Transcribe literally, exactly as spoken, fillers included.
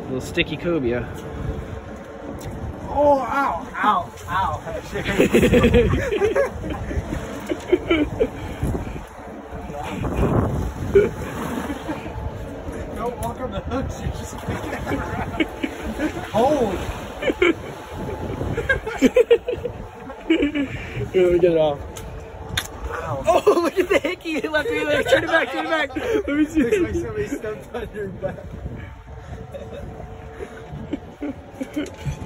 little sticky cobia. Oh, ow, ow, ow. Don't walk on the hooks, you're just kicking it around. Holy. Here, let me get it off. Ow. Oh, look at the hickey. It left me there. Turn it back, turn it back. Let me see. Looks like somebody stepped on your back.